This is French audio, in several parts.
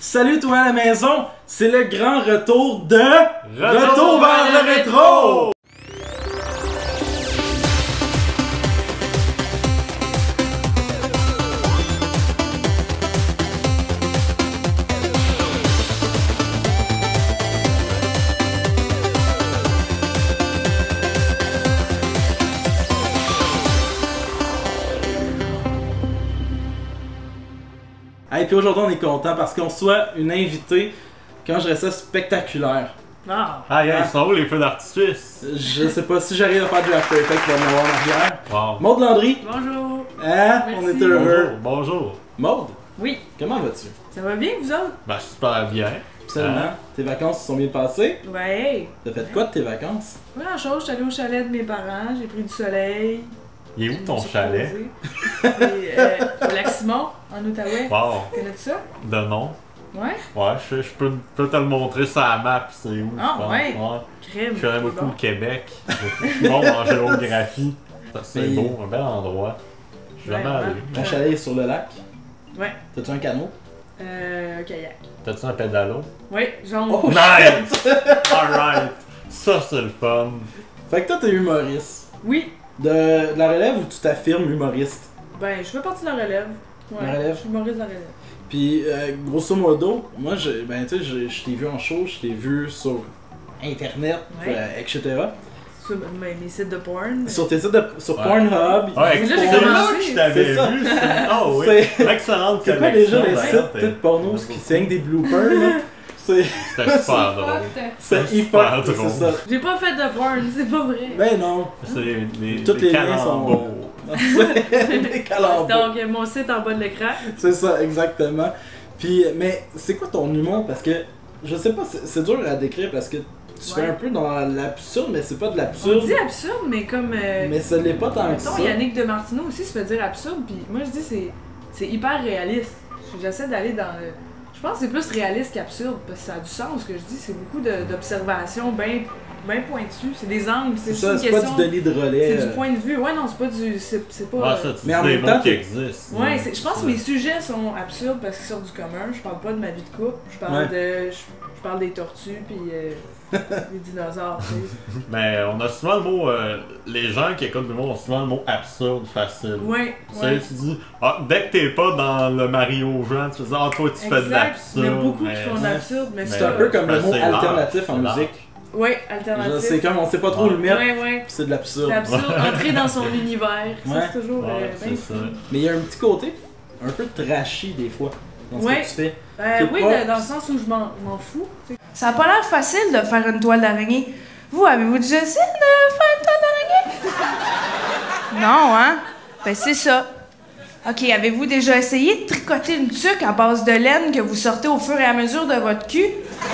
Salut toi à la maison, c'est le grand retour de Retour vers le rétro! Et puis aujourd'hui on est content parce qu'on reçoit une invitée, quand je dirais ça, spectaculaire. Ah! Ils sont où les feux d'artifice? Je sais pas si j'arrive à faire du after effect pour m'avoir en arrière. Wow. Maude Landry, Bonjour! hein? Merci. On est heureux. Bonjour. Maude, Oui, comment vas-tu? ça va bien vous autres? Ben super bien. Absolument. Tes vacances se sont bien passées? Ouais! T'as fait quoi de tes vacances? Pas grand chose, j'étais allée au chalet de mes parents, j'ai pris du soleil. Il est où ton chalet? C'est au Lac-Simon, en Outaouais. Wow. Connais-tu ça? De nom? Ouais? Ouais, je peux te le montrer sur la map, c'est où, Ah, je pense. ouais. Crème. Je connais beaucoup bon. le Québec. Je suis bon en géographie. C'est Mais- beau, un bel endroit. Je suis jamais Ouais, allé. Ton chalet est sur le lac? Ouais. T'as-tu un canot? Kayak. T'as-tu un pédalo? Ouais, genre. Oh, Nice! Alright! Ça, c'est le fun. Fait que toi t'es humoriste. Oui! De la relève ou tu t'affirmes humoriste? Ben, je fais partie de la relève. Ouais. La relève? Je suis humoriste de la relève. Puis, grosso modo, moi, ben, tu sais, je t'ai vu en show, je t'ai vu sur Internet, Ouais. etc. Sur mes sites de porn. Sur tes sites sur Ouais. Pornhub. Ouais, C'est là que j'ai c'est là commencé. que je t'avais C'est ça. vu. Oh oui. C'est- Excellente C'est quoi déjà les collection, sites d'ailleurs, de porno qui saignent des bloopers, là? C'est C'était super drôle. c'est C'est hyper super c'est drôle. ça. J'ai pas fait de porn, c'est pas vrai. Ben non. C'est les Toutes les liens calembours. Des calembours. Donc, mon site en bas de l'écran. C'est ça, exactement. Puis, mais c'est quoi ton humour? Parce que, je sais pas, c'est dur à décrire parce que tu fais Ouais. un peu dans l'absurde, mais c'est pas de On l'absurde. dit absurde, mais comme. Mais ça l'est pas tant que ça. Mettons, Yannick de Martineau aussi se fait dire absurde, puis moi je dis c'est hyper réaliste. J'essaie d'aller dans le. Je pense que c'est plus réaliste qu'absurde, parce que ça a du sens ce que je dis, c'est beaucoup d'observations bien pointues, c'est des angles, C'est c'est ça, une c'est pas question. du Denis de relais. C'est du point de vue. Ouais, non, c'est pas du. C'est pas. Ouais, ça, tu Mais dis en des même temps, mots qui t'es- existent. Ouais, je pense que mes sujets sont absurdes parce qu'ils sortent du commun. Je parle pas de ma vie de couple, je parle Ouais. je parle des tortues puis des dinosaures, tu sais. Mais on a souvent le mot. Les gens qui écoutent le mot ont souvent le mot absurde facile. Ouais, Tu sais, ouais. tu dis, dès que t'es pas dans le Mario Jean, tu dis, toi tu fais de Exact. l'absurde. Il y a beaucoup mais- qui font de l'absurde, mais C'est ça. un peu comme le Ben, mot c'est l'art, alternatif en c'est l'art. musique. Ouais, alternatif. C'est comme on sait pas trop le mettre, Ouais, ouais. puis c'est de l'absurde. C'est absurde, entrer dans son univers. Ouais. Ça, c'est toujours Ouais, bien c'est fun. ça. Mais il y a un petit côté un peu trashy des fois dans ce Ouais. que tu fais. Oui, C'est pas- dans le sens où je m'en fous. Ça a pas l'air facile de faire une toile d'araignée. Vous, avez-vous déjà essayé de faire une toile d'araignée? Non, hein? Ben, c'est ça. OK, avez-vous déjà essayé de tricoter une tuque à base de laine que vous sortez au fur et à mesure de votre cul?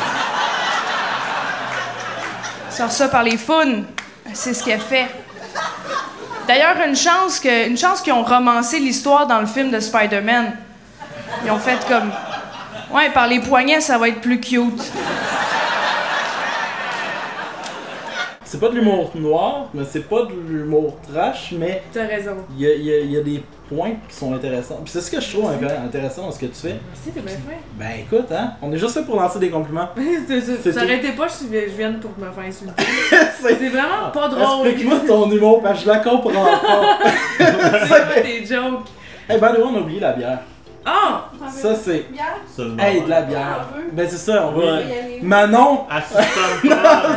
Sort ça par les faunes. C'est ce qu'elle fait. D'ailleurs, une chance qu'ils ont romancé l'histoire dans le film de Spider-Man. Ils ont fait comme... Ouais, par les poignets, ça va être plus cute. C'est pas de l'humour noir, mais c'est pas de l'humour trash, mais T'as raison. il y a des points qui sont intéressants. Puis c'est ce que je trouve intéressant dans ce que tu fais. Merci, t'es bien fait. Ben écoute, hein, on est juste fait pour lancer des compliments. C'est Ça tout. arrêtait pas, je vienne pour me faire insulter. C'est- C'est vraiment pas drôle. Explique-moi ton humour, parce que je la comprends pas. C'est pas tes jokes. Hey, by the way, on a oublié la bière. Ah! Ça, c'est... Seulement. Hey, de la bière. Ben c'est ça, on va... Oui. Manon! Assistant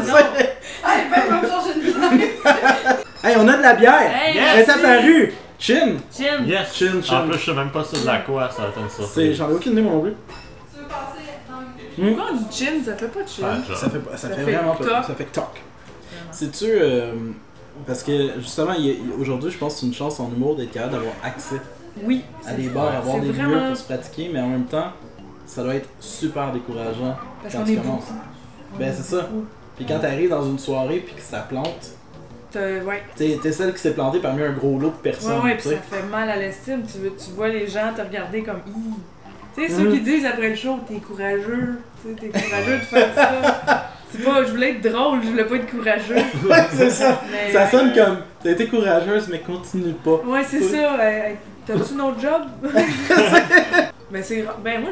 Hey, on a de la bière! Hey, Elle est merci. apparue! Chin! Chin! Yes! Chin, chin. En plus, je sais même pas c'est de la quoi, ça va être une C'est... surprise. J'en ai aucune idée, moi non plus. Pourquoi on dit chin? Ça fait pas de chin. Ouais, Ça genre. fait fait vraiment toc. pas. Ça fait toc. C'est-tu. Parce que justement, aujourd'hui, je pense que c'est une chance en humour d'être capable d'avoir accès Oui. à des bars, avoir c'est des lieux vraiment- pour se pratiquer, mais en même temps, ça doit être super décourageant Parce quand qu'on tu est commences. beaucoup. Ben, c'est ça. Puis quand t'arrives dans une soirée puis que ça plante, Ouais. t'es celle qui s'est plantée parmi un gros lot de personnes. Ouais, tu puis sais. ça fait mal à l'estime. Tu vois les gens te regarder comme Ih. Tu sais, ceux qui disent après le show, t'es courageux. Tu sais, t'es courageux de faire ça. C'est pas, je voulais être drôle, je voulais pas être courageux. Ouais, c'est ça. Mais, Ça sonne comme t'as été courageuse, mais continue pas. Ouais, c'est Ouais. ça. T'as-tu un autre job? Ben, moi,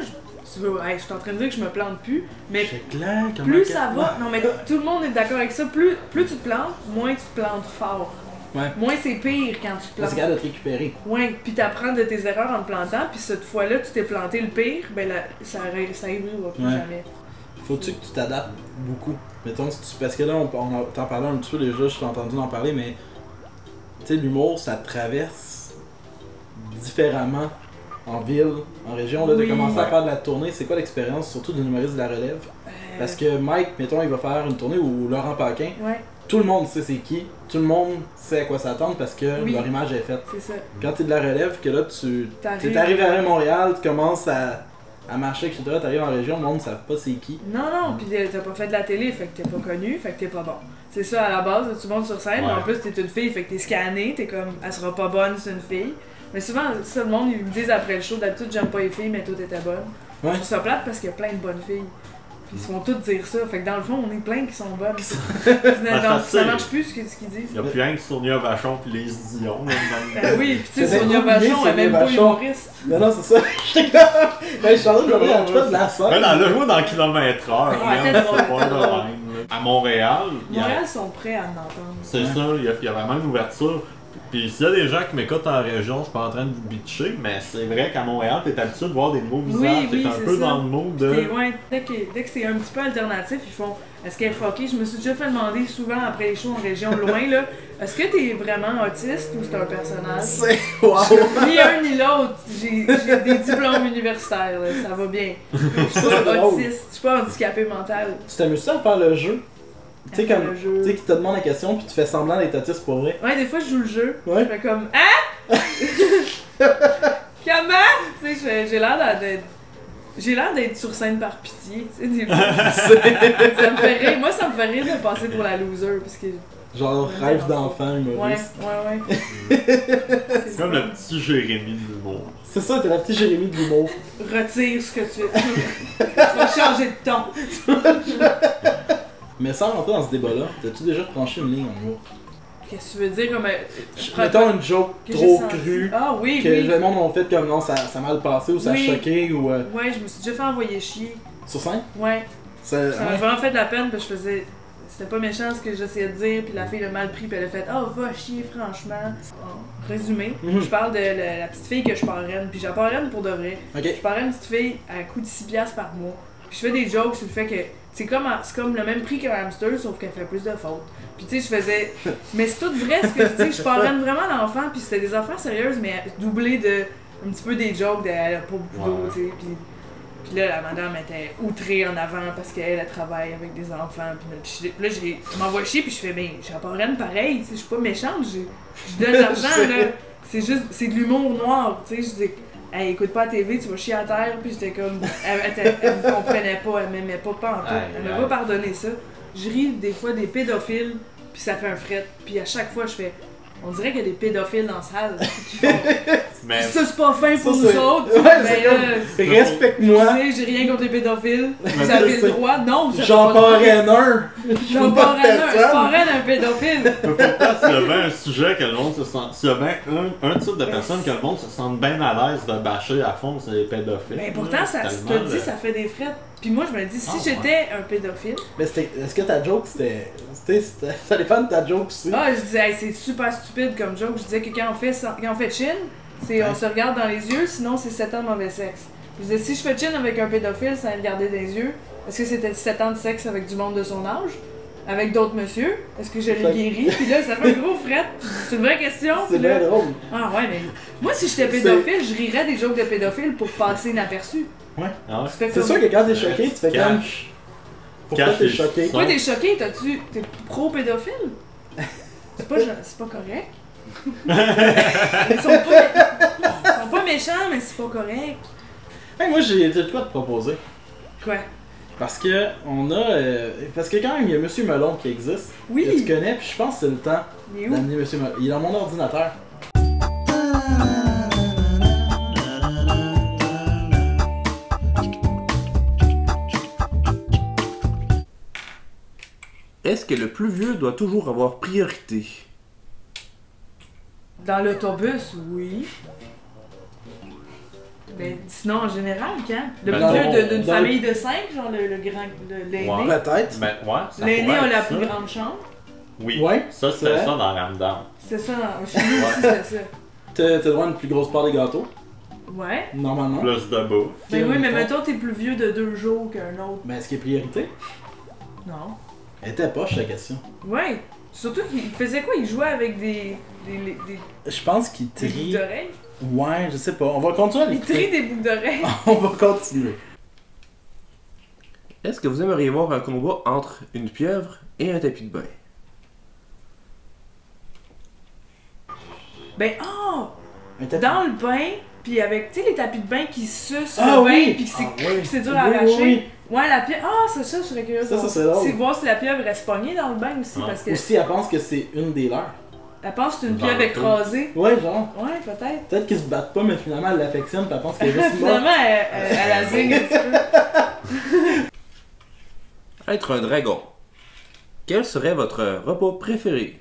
Hey, je suis en train de dire que je me plante plus, mais C'est clair, comment plus que- ça va, non mais tout le monde est d'accord avec ça, plus tu te plantes, moins tu te plantes fort. Ouais. Moins c'est pire quand tu te C'est plantes. capable de te récupérer. Ouais, puis t'apprends de tes erreurs en te plantant, puis cette fois-là, tu t'es planté le pire, ben là, ça arrivera plus Ouais. jamais. Faut-tu que tu t'adaptes beaucoup? Mettons, si tu... parce que là, t'en parlait un petit peu déjà, je t'ai entendu en parler, mais tu sais, l'humour, ça te traverse différemment en ville, en région. Là, Oui. de commencer à faire de la tournée, c'est quoi l'expérience, surtout d'un humoriste de la relève? Parce que Mike, mettons, il va faire une tournée où Laurent Paquin, Ouais, tout le monde sait c'est qui, tout le monde sait à quoi s'attendre parce que Oui. leur image est faite. c'est ça. Quand t'es de la relève, que là, tu T'arrives- t'arrives à Montréal, tu commences à marcher, etc., t'arrives en région, le monde ne savent pas c'est qui. Non, pis t'as pas fait de la télé, fait que t'es pas connu, fait que t'es pas bon. C'est ça à la base, tu montes sur scène, mais Ouais. en plus t'es une fille, fait que t'es scanné, t'es comme, elle sera pas bonne, c'est une fille. Mais souvent, ça, le monde, ils me disent après le show, d'habitude j'aime pas les filles, mais toi t'étais bonne. Ouais. Je trouve ça plate parce qu'il y a plein de bonnes filles. Puis ils se font toutes dire ça, fait que dans le fond, on est plein qui sont bonnes. Non, ça marche plus ce qu'ils disent. Il y a plus rien que Sonia Vachon pis les Dion. Là, Ben oui, pis tu sais, T'avais Sonia oublié Vachon, elle Sonia est même pas Vachon. humoriste. Non, non, c'est ça. J'étais comme. Ben, je suis en train de regarder la chose de la Elle soirée. a joué dans Kilomètre Heure. Ouais, là, t'es c'est drôle, pas t'es de drôle. même, là. À Montréal, il y a- Montréal sont prêts à l'entendre. c'est ça, il y a vraiment une ouverture. Puis s'il y a des gens qui m'écoutent en région, je suis pas en train de vous bitcher, mais c'est vrai qu'à Montréal, t'es habitué de voir des nouveaux visages, oui, t'es un c'est peu ça. dans le mood de... Et ouais, dès que c'est un petit peu alternatif, ils font est-ce qu'elle est fuckée? Je me suis déjà fait demander souvent après les shows en région loin, là, est-ce que t'es vraiment autiste ou c'est un personnage? C'est. Wow! Ni un ni l'autre. J'ai des diplômes universitaires, là, ça va bien. Je suis c'est pas drôle. autiste, je suis pas handicapé mental. Tu t'amuses ça à faire le jeu? Tu sais, À faire comme. le jeu. Tu sais, qui te demande la question, puis tu fais semblant d'être autiste pour vrai. Ouais, des fois je joue le jeu. Ouais. Je fais comme hein? Comment? Tu sais, j'ai l'air d'être. J'ai l'air d'être sur scène par pitié. Tu sais, des fois. Ça me fait rire. Moi, ça me fait rire de passer pour la loser. Parce que. Genre, Ouais, rêve non. d'enfant, Ouais, humoriste. ouais. C'est comme le petit Jérémy de l'humour. C'est ça, t'es la petite Jérémy de l'humour. Retire ce que tu veux. Tu vas changer de ton. Mais sans rentrer dans ce débat-là, t'as-tu déjà tranché une ligne en humour? Qu'est-ce que tu veux dire comme. Mettons une joke que j'ai trop senti. crue, Ah oui, que oui. le monde ont fait comme non, ça a mal passé ou ça a Oui. choqué ou. Ouais, je me suis déjà fait envoyer chier. Sur scène? Ouais. Ça, Ça m'a vraiment fait de la peine parce que je faisais. C'était pas méchant ce que j'essayais de dire, puis la fille l'a mal pris, puis elle a fait oh, va chier, franchement. En résumé, Mhm. je parle de la petite fille que je parraine, puis je la parraine pour de vrai. Ok. Je parraine une petite fille à coût de 6$ par mois. Puis je fais des jokes sur le fait que c'est comme le même prix qu'un hamster, sauf qu'elle fait plus de fautes. Puis tu sais, je faisais. Mais c'est tout vrai ce que je dis, je parraine vraiment l'enfant, puis c'était des affaires sérieuses, mais doublées de. Un petit peu des jokes de elle a pas beaucoup d'eau, Ouais. tu sais. Puis là, la madame était outrée en avant parce qu'elle elle travaille avec des enfants. Puis là, je m'envoie chier, puis je fais, ben, j'ai parraine pareil, tu sais, je suis pas méchante, je donne de l'argent, là. C'est juste, c'est de l'humour noir, tu sais. Je dis, hey, écoute pas la TV, tu vas chier à terre, puis j'étais comme, elle me comprenait pas, elle m'aimait pas en tout, elle m'a Aïe, pas pardonné ça. Je ris des fois des pédophiles, puis ça fait un fret, puis à chaque fois, je fais, on dirait qu'il y a des pédophiles dans la salle qui font, Mais ça c'est pas fin pour Ça, nous c'est- autres, Ouais, ben c'est là. comme- Respecte-moi, Tu sais, j'ai rien contre les pédophiles. Vous je avez sais. le droit. Non, vous avez j'en pas le droit. parraine un! J'en veux pas de parraine un. Je personne. parraine un pédophile. pourquoi s'il y a bien un sujet que le monde se sent... S'il y a bien un type de personne que le monde se sent bien à l'aise de bâcher à fond, c'est les pédophiles. Mais pourtant, ça, Tellement tu te dis, de- ça fait des frettes. Puis moi, je me dis, si Ah, j'étais un pédophile, Mais est-ce que ta joke c'était. Ça dépend de ta joke aussi. je disais, hey, c'est super stupide comme joke. Je disais que quand on fait chin, c'est on se regarde dans les yeux, sinon c'est 7 ans de mauvais sexe. Je disais, si je fais chin avec un pédophile sans le regarder dans les yeux, est-ce que c'était 7 ans de sexe avec du monde de son âge? Avec d'autres monsieur? Est-ce que je l'ai guéri? Puis là, ça fait un gros fret. C'est une vraie question. C'est Puis là, bien drôle. ah ouais, mais moi, si j'étais pédophile, je rirais des jokes de pédophile pour passer inaperçu. Ah ouais? Tu fais C'est comme- sûr que quand t'es choqué, tu fais comme. Cache. Pourquoi Cache t'es les choqué? sons. Toi, t'es choqué, t'es pro-pédophile? C'est pas correct. Ils sont pas méchants, mais c'est pas correct. Hey, moi j'ai de quoi te proposer. Quoi? Parce que on a. Parce que quand même, il y a Monsieur Melon qui existe. Oui. Que tu connais, puis je pense que c'est le temps Il est où? d'amener Monsieur Melon. Il est dans mon ordinateur. Est-ce que le plus vieux doit toujours avoir priorité? Dans l'autobus, oui. Ben, sinon, en général, quand? Le Ben, plus vieux non, d'une dans- famille de 5, genre l'aîné. Ouais. Peut-être. Ben, ouais, ça L'aîné pourrait a la être plus ça. grande chambre. Oui, Ouais, ça c'est c'était vrai. ça dans Ramadan. C'est ça, chez nous aussi, c'était ça. T'as droit à une plus grosse part des gâteaux, Ouais. normalement. Plus de bouffe. Ben oui, mais mettons. mettons, t'es plus vieux de 2 jours qu'un autre. Ben, est-ce qu'il y a priorité? Non. Elle était poche, la question. Ouais. Surtout qu'il faisait quoi? Il jouait avec des Je pense qu'il boucles trie. d'oreilles. Ouais, je sais pas. On va continuer à Il l'écouter. trie des boucles d'oreilles. On va continuer. Est-ce que vous aimeriez voir un combat entre une pieuvre et un tapis de bain? Ben, oh! Un tapis- Dans le bain, pis avec, tu sais, les tapis de bain qui sucent Ah le bain, oui! pis que c'est Ah oui. que c'est dur à Oui, arracher. oui, Ouais, la pieuvre. Ah, c'est ça, je serais curieuse. Ça, de ça voir. serait drôle. C'est voir si la pieuvre reste pognée dans le bain aussi, Ah. parce que Aussi, elle pense que c'est une des leurs. elle pense que c'est une Dans pieuvre le écrasée. Ouais, genre. Ouais, peut-être. Peut-être qu'ils se battent pas, mais finalement, elle l'affectionne, pis elle pense qu'elle est juste morte. Finalement, elle la zigne un petit peu. Être un dragon. Quel serait votre repas préféré?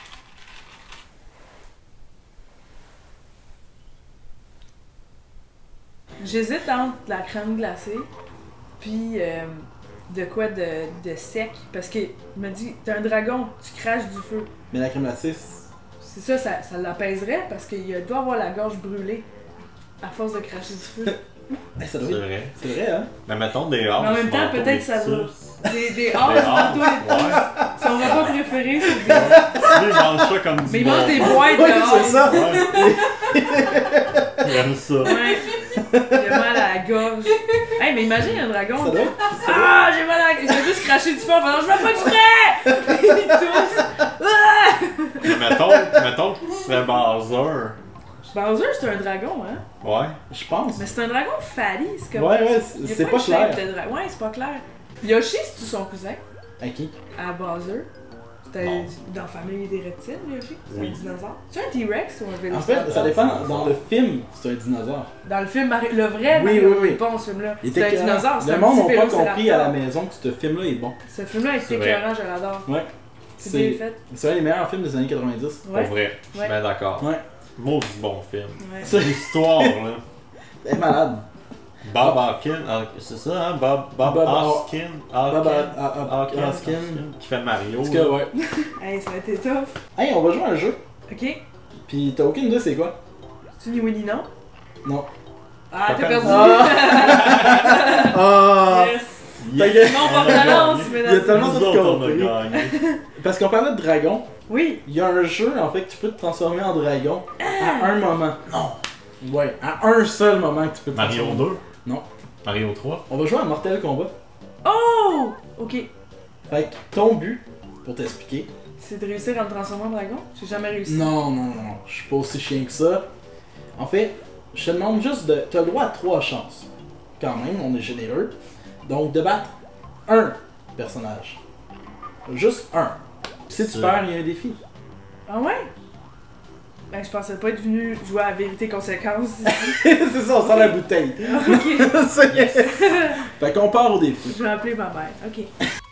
J'hésite entre la crème glacée, puis de quoi de sec, parce que il me dit, t'es un dragon, tu craches du feu. Mais la crème glacée, C'est ça l'apaiserait, parce qu'il doit avoir la gorge brûlée à force de cracher du feu. hey, ça doit C'est être. vrai. C'est vrai, hein? Mais mettons des haches. Mais en même temps, manteaux, peut-être des ça va. tus. Des Des haches, haches, manteaux et tout. ouais. Son repas préféré, c'est des... Lui, il mange ça comme du Mais il mange des bonbon. boîtes de Ouais, c'est haches. ça! Ouais. Il aime ça. Ouais. J'ai mal à la gorge. Hey, mais imagine un dragon. Ça doit être. Ah, j'ai mal à la gorge. Je vais juste cracher du feu en faisant je veux pas exprès! Il tousse. Ah! Mais mettons que tu serais Bowser. Bowser, c'est un dragon, hein? Ouais. Je pense. Mais c'est un dragon fatty, c'est comme. Ouais, ouais, Il y a c'est pas de shape clair. de Ouais, c'est pas clair. Yoshi, c'est-tu son cousin? À qui? À Bowser. C'était Non. dans la famille des reptiles, Yoshi? C'est Oui. un dinosaure. C'est un T-Rex ou un En Vélociraptor? fait, ça dépend. Dans le film, c'est un dinosaure. Dans le film, le vrai Oui, Mario, oui, oui. il est bon ce film-là. Il C'est était un écœurant. dinosaure, c'est Le un monde petit n'a pas compris à la Vélociraptor. maison que ce film-là est bon. Ce film-là est C'est vrai. écœurant, je l'adore. Ouais. C'est bien fait. C'est un des meilleurs films des années 90. Ouais. Pour vrai. Je suis Ouais. bien d'accord. Ouais. Maudit bon film. Ouais. Ça, L'histoire, là. elle est malade. Bob Hawkins, c'est ça, hein? Bob Bob Hawkins. Bob Hawkins, Hawkins. qui fait Mario. En tout cas, là. ouais. Hey, ça a été tough. Hey, on va jouer à un jeu. Ok. Pis t'as aucune idée c'est quoi? Tu ni oui ni non? Non. Ah, T'as t'as perdu. perdu. Ah! Yes. Yes, Mon on a porte-balance, gagné. Il y a mesdames. tellement Nous de autres, on a compris. gagné. Parce qu'on parlait de dragon, Oui. il y a un jeu en fait que tu peux te transformer en dragon à un moment. Non! Ouais, à un seul moment que tu peux te Mario transformer. 2? Non. Mario 3? On va jouer à Mortal Kombat. Oh! Ok. Fait que ton but, pour t'expliquer. C'est de réussir à me transformer en dragon? J'ai jamais réussi. Non, non, non, je suis pas aussi chien que ça. En fait, je te demande juste de. T'as le droit à 3 chances. Quand même, on est généreux. Donc de battre un personnage. Juste un. Si tu C'est- perds, il y a un défi. Ah ouais? Ben, je pensais pas être venu jouer à vérité conséquence. C'est ça, on sort la bouteille. Ok. Ça y est. Fait qu'on part au défi. Je vais appeler ma mère. Ok.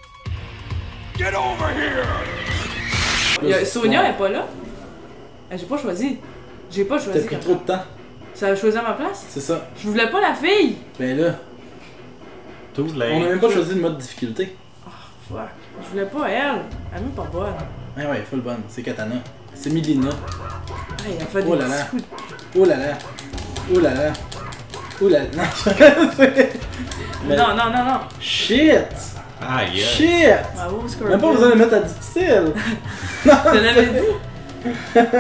Sonia est pas là? J'ai pas choisi. J'ai pas T'as choisi. pris comme trop de temps. Ça a choisi à ma place? C'est ça. Je voulais pas la fille! Ben là, Too late. on a même pas choisi le mode difficulté. Fuck. Je voulais pas elle. Elle est même pas bonne. Ah ouais, full bonne. C'est Katana. C'est Milina. Hey, elle fait des Oh là là. petits coups de... Oh là là. Oh là là. Oh là là. Mais- Non, non, non, non. Shit! Ah, yeah. Shit! Bravo, Scorpion. Même pas besoin de le mettre à difficile! Je te l'avais dit.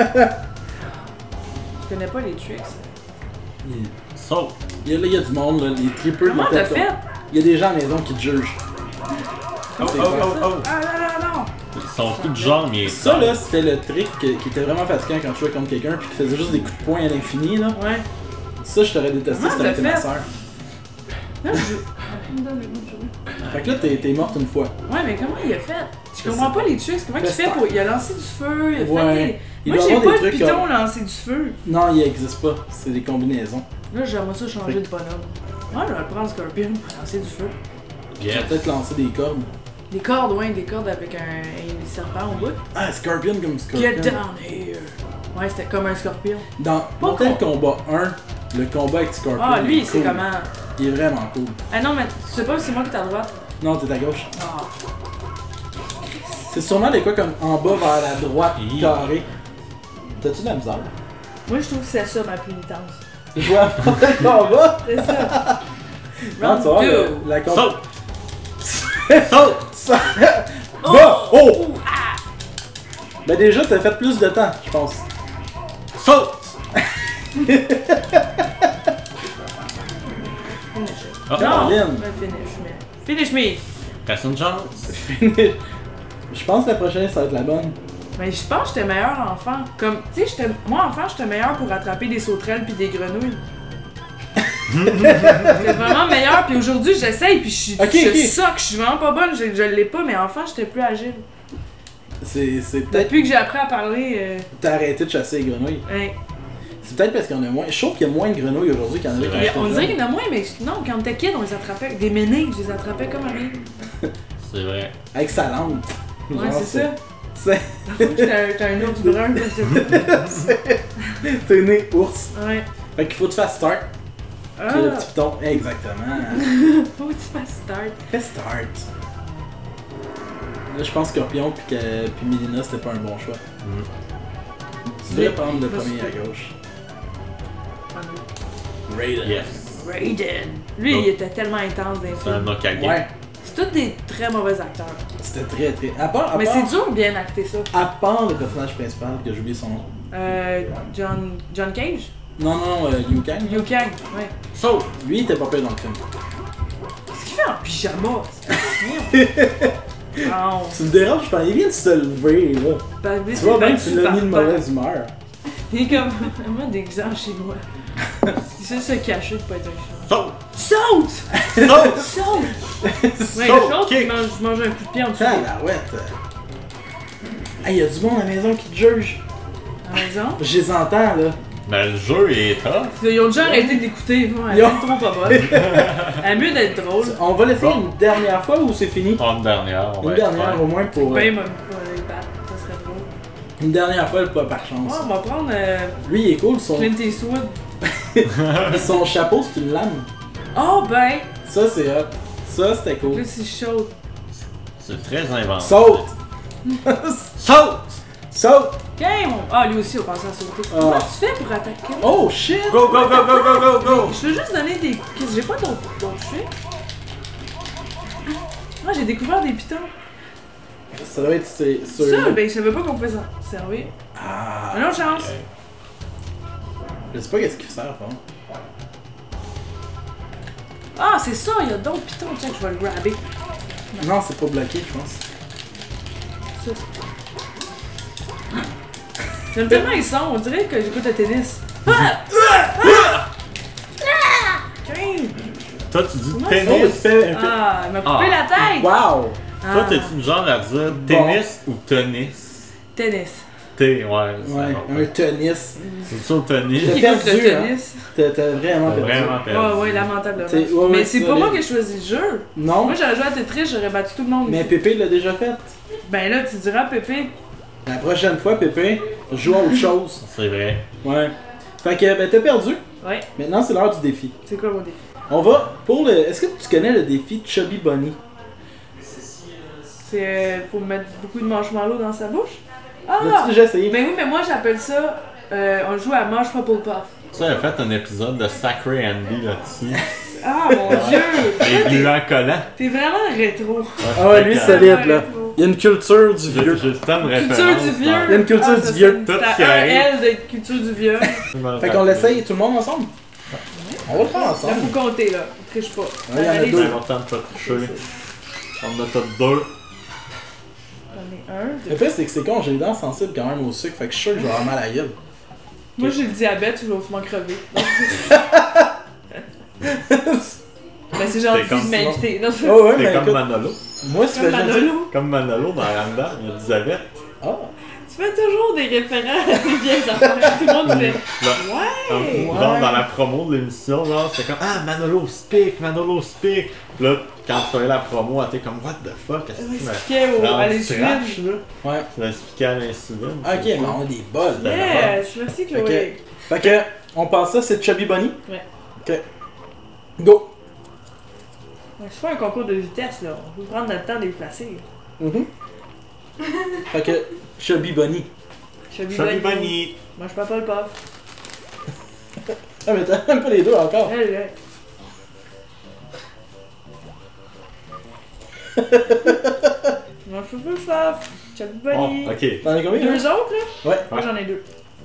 Je connais pas les tricks. So, Il y a du monde, là, les trippers de Comment la t'as tête. fait? Il y a des gens à la maison qui te jugent. oh, C'est oh, quoi? oh, oh. Ah non, non, non. Son coup de jambe, il est Ça là, sale. c'était le trick qui était vraiment fatigant quand tu jouais contre quelqu'un puis qui faisait juste des coups de poing à l'infini là. Ouais. Ça je t'aurais détesté Comment si t'avais t'as été ma fait? sœur. Là, je... me donne le goût de jouer. Fait que là t'es morte une fois. Ouais, mais comment il a fait? Je comprends pas les tricks. Comment il fait pour... Il a lancé du feu, il a Ouais. fait des... Il Moi, doit j'ai avoir pas des de trucs piton comme- lancer du feu. Non, il existe pas. C'est des combinaisons. Là, j'aimerais ça changer de bonhomme. Moi, je vais le prendre Scorpion pour lancer du feu. Tu vas Yes. peut-être lancer des cordes. Des cordes, ouais, des cordes avec un serpent au bout. Ah, Scorpion comme Scorpion. Get down here! Ouais, c'était comme un scorpion. Dans Pas Mortal Kombat 1, Le combat avec Scorpion. Ah, il lui, est c'est cool. comment? Il est vraiment cool. Ah non, mais tu sais pas si c'est moi qui t'ai à droite. Non, t'es à gauche. Ah. C'est sûrement des quoi comme en bas vers la droite, carré. T'as-tu de la misère? Moi, je trouve que c'est ça ma pénitence. Tu joues à le combat? C'est ça. Non, tu vois, Round la combat. Saute! Saute! Bah! Oh! Ben déjà, t'as fait plus de temps, je pense. Saute! Finish. Ah, Non, Caroline. mais finish me. Finish me. Reste une chance. Je pense que la prochaine, ça va être la bonne. Mais je pense que j'étais meilleur enfant. Comme, tu sais, moi enfant, j'étais meilleur pour attraper des sauterelles puis des grenouilles. J'étais vraiment meilleur, puis aujourd'hui j'essaye, puis je soque, je suis vraiment pas bonne, je l'ai pas, mais enfant j'étais plus agile. C'est peut-être. Depuis que j'ai appris à parler. T'as arrêté de chasser les grenouilles. Ouais. C'est peut-être parce qu'il y en a moins. Je trouve qu'il y a moins de grenouilles aujourd'hui qu'il y en avait C'est quand vrai. j'étais On jeune. dirait qu'il y en a moins, mais non, quand on était kid, on les attrapait avec des ménés, je les attrapais comme rien. C'est vrai. Avec sa langue. Ouais, Genre, c'est ça. C'est. J'étais un ours brun. T'es né ours. Ouais. Fait qu'il faut que tu fasses start. Ah, Puis le petit piton. Exactement. faut que tu fasses start. Fais start. Là, je pense Scorpion puis Melina, c'était pas un bon choix. Tu devrais prendre le premier à gauche. Raiden. Yes. Raiden. Lui, il était tellement intense dans les C'est un films. Okage. Ouais. C'est tous des très mauvais acteurs. C'était très très. À Mais part, c'est dur de bien acter ça. À part le personnage principal, que j'ai oublié son nom. John Cage? Non, Liu Kang. Liu Kang, ouais. Saute! Lui, il était pas pire dans le film. Qu'est-ce qu'il fait en pyjama? C'est pas non. Tu me déranges, je pense. Il vient de se lever, là. Ben, Tu vois bien que tu l'as mis de mauvaise humeur. Il est comme vraiment d'exemple chinois. C'est ça se cacher de pas être un chinois. Saute! Saute! Saute! Saute! Ouais, Saute! saute, Kick! je mange un coup de pied en dessous. Ah, la ouette. Hey, y'a du monde à la maison qui te juge. À la maison. Je les entends, là. Ben, le jeu est tough. Ils ont déjà arrêté d'écouter. Bon, elle est trop pas bonne. Elle est mieux d'être drôle. On va l'essayer Bon. une dernière fois ou c'est fini? Une dernière. on Une va dernière faire. au moins pour. Ben, moi, pas les battre. Ça serait drôle. Une dernière fois, pas par chance. Ouais, on va prendre Lui, il est cool, Clint Eastwood. son chapeau, c'est une lame. Oh, ben! Ça, c'est hot. Ça, c'était cool. Là, c'est chaud. C'est très inventif. Saute! Saute! Saute! Game! Ah, lui aussi, on pensait à sauter. Ah. Comment tu fais pour attaquer? Oh shit! Go, go, go, go, go, go, go! Je veux juste donner des cookies. J'ai pas d'autres trucs. Ah, j'ai découvert des pitons. Ça doit être sur. Ça, ben, je savais pas qu'on pouvait s'en servir. Ah! Une autre chance. Je sais pas qu'est-ce qu'il sert, par contre. Ah, c'est ça, il y a d'autres pitons. Tiens, je vais le grabber. Non, c'est pas bloqué, je pense. Ça, j'aime tellement les sons, on dirait que j'écoute le tennis. Ah! Tiens! Toi, tu dis Comment Oh, il tennis. fait un peu. Ah, il m'a coupé la tête! Wow! Toi, t'es-tu du genre à dire tennis ou tennis? Tennis. Ouais, Ouais, un tennis. C'est sûr tennis. T'as Qui perdu, écoute le hein? tennis? T'as vraiment perdu. Vraiment perdu. Ouais, ouais, lamentablement. C'est- ouais, Mais ouais, c'est pas solide. moi qui ai choisi le jeu. Non, Moi, j'aurais joué à Tetris, j'aurais battu tout le monde. mais ici. Pépé l'a déjà fait. Ben là, tu diras, Pépé. La prochaine fois, Pépé, joue à autre chose. C'est vrai. Ouais. Fait que, ben, t'as perdu. Ouais, Maintenant, c'est l'heure du défi. c'est quoi mon défi? On va pour le. Est-ce que tu connais le défi Chubby Bunny? C'est. Faut mettre beaucoup de marshmallow dans sa bouche? L'as-tu Ah! déjà essayé? Ben oui, mais moi, j'appelle ça. On joue à Moche Purple Puff. Tu as fait un épisode de Sacré Andy là-dessus. Ah, mon dieu! Les gluants collants. T'es vraiment rétro. Ah ouais, lui, c'est solide, là. Il y a une culture du J'ai vieux. tant de références. Culture du vieux. Il y a une culture Ah, du ça, vieux. C'est Tout à qui un arrive. L de culture du vieux. Fait qu'on l'essaye tout le monde ensemble? On va le faire Là, ensemble. faut compter, là. On triche pas. il y en a Allez, deux. C'est important de pas tricher. On en a tout deux. J'en ai un, deux. Le fait, c'est que c'est con, j'ai les dents sensibles quand même au sucre, fait que je suis sûr que je vais avoir mal à la gueule. Moi, j'ai le diabète, je vais m'en crever. Ben, c'est gentil comme de m'inviter. Non, Oh ouais, C'est mais comme écoute, Manolo. moi, si Comme je Manolo. Comme Manolo dans Randa, il y a Elisabeth. Ah, Tu fais toujours des référents à ces vieilles affaires. Tout le monde fait. Ouais! Ouais! Genre dans la promo de l'émission, genre c'était comme ah Manolo Speak! Puis là, quand tu faisais la promo, t'es comme what the fuck? Est-ce que tu Expliquais à l'insuline. là? Ouais. Tu l'expliquais à l'insuline. Ok, mais on a des bols. Yes! Merci Chloé. Ok. Fait que, on pense ça, c'est Chubby Bunny? Ouais. Ok. Go! Je fais un concours de vitesse là. On peut prendre notre temps de les placer. Fait que, Chubby Bunny. Chubby Bunny! Moi je peux pas le paf. Ah, mais t'as même pas les deux encore. Elle, moi je peux pas le paf. Chubby Bunny. Oh, ok. T'en as combien? Deux Là? autres là? Ouais. Moi j'en ai deux.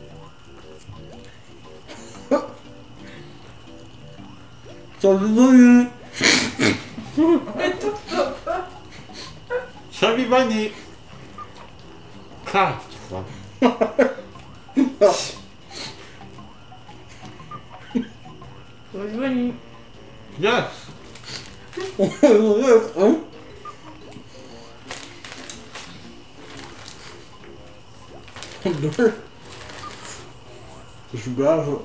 Chubby Bunny. Chubby Bunny! Ah! Chubby Bunny. Yes! Hein? Deux. Je suis brave.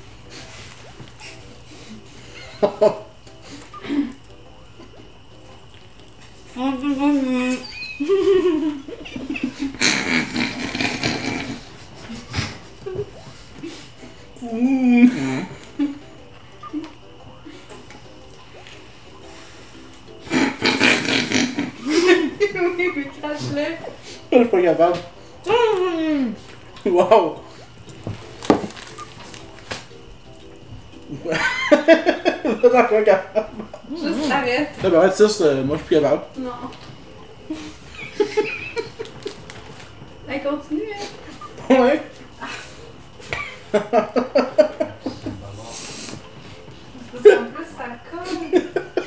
Oui, mais crache-le. Je suis pas capable. Wow! Pas encore capable. Juste arrête. Ah, ben ouais, 6, moi je suis plus capable. Non. Hey, continue, hein. Ouais. Parce qu'en plus, ça colle.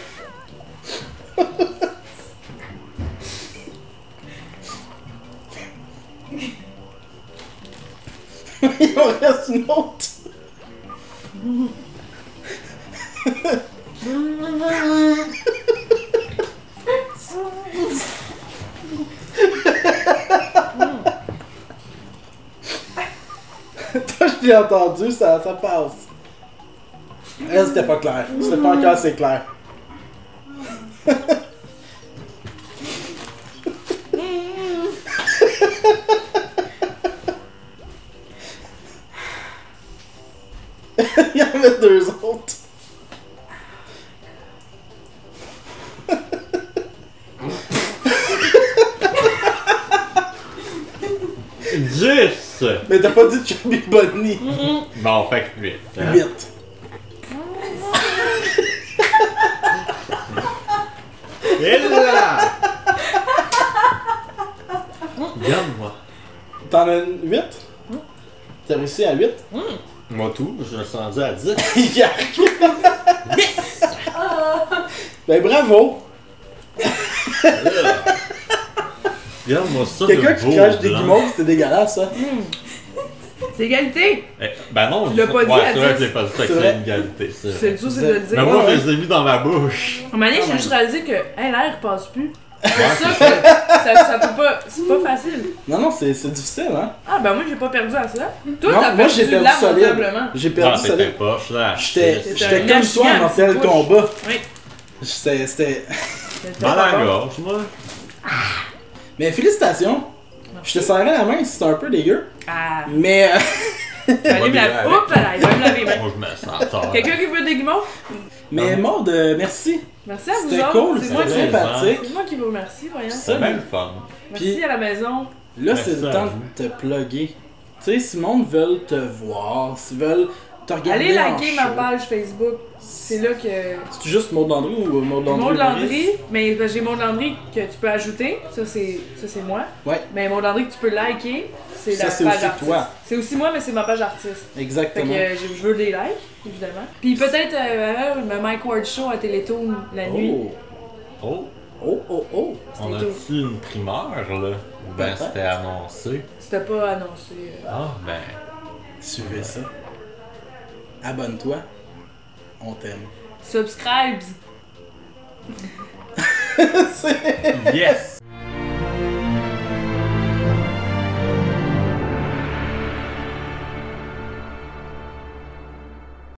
Il en reste une autre. Toi, je l'ai entendu, ça passe. Elle, c'était pas clair. C'était pas encore assez clair. Il y en avait deux autres. Dix! Mais t'as pas dit Chubby Bunny. Bon, fait que 8. 8. Et là! Regarde-moi. T'en as 8? T'as réussi à 8? Moi tout, je me suis rendu à 10. Yark! Ben bravo! Regarde-moi ça. Quelqu'un de qui beau crache des blanc. guimauves, c'est dégueulasse ça. C'est égalité. Eh, ben non, Tu l'as pas dit ouais, à c'est vrai 10. que je l'ai pas dit, fait C'est que vrai. c'est une égalité. C'est vrai. le tout, c'est de le dire. Mais moi, Ouais. je les ai mis dans ma bouche. À un moment donné, Ah, j'ai ouais. juste réalisé que hey, l'air passe plus. C'est ça que ça peut pas. C'est pas facile. Non, non, c'est difficile, hein. Ah, ben moi, j'ai pas perdu à ça. Toi, Non, t'as moi j'ai perdu solide. lamentablement. J'ai Ah, perdu c'était solide. poche là. J'étais un comme accident, toi en Mortel petite Combat. Oui. C'était. C'était Dans pas la bon. gorge, moi. Mais félicitations! Je te serrais la main, c'était un peu dégueu. Ah. Mais. J'allume la. Oups, là, il va me laver les mains. Moi, je me sens tard. Quelqu'un qui veut des guimauves? Mais Maud, merci. Merci à vous C'était autres. cool, C'est moi, c'était qui- sympathique. c'est moi qui vous remercie, voyons. C'est bien le fun. Merci Puis- à la maison. Là, Merci c'est le à temps vous. de te plugger. Tu sais, si le monde veut te voir, s'ils veulent te regarder. Allez en liker ma show, page Facebook. C'est là que. C'est juste Maud Landry ou Maud Landry? Maud Landry, Maurice? mais j'ai Maud Landry que tu peux ajouter. Ça, c'est moi. Ouais, Mais Maud Landry que tu peux liker, c'est Ça, la c'est page aussi artiste. toi. C'est aussi moi, mais c'est ma page artiste. Fait que exactement. je veux des likes, évidemment. Puis peut-être le Mike Ward Show à Télétoon la nuit. Oh, Oh, oh, oh, oh. on C'était a-tu une primeur là? Ou ben Peut-être. c'était annoncé. C'était pas annoncé. Ah, ben. Suivez ça. Abonne-toi. On t'aime. Subscribes! C'est- Yes!